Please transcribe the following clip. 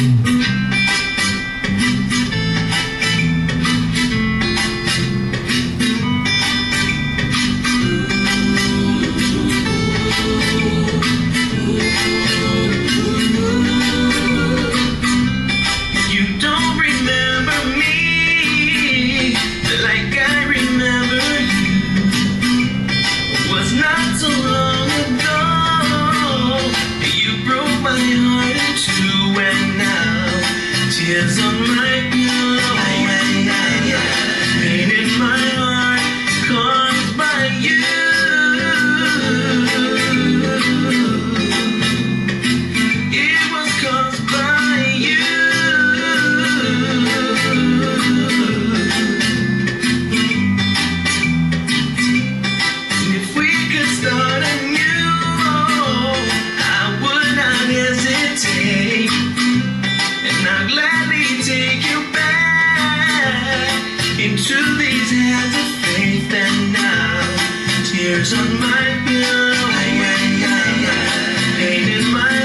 Tears on my pillow, pain in my heart caused by you. It was caused by you. If we could start anew, I would not hesitate. I'll gladly take you back into these hands of faith. And now, tears on my pillow, pain in my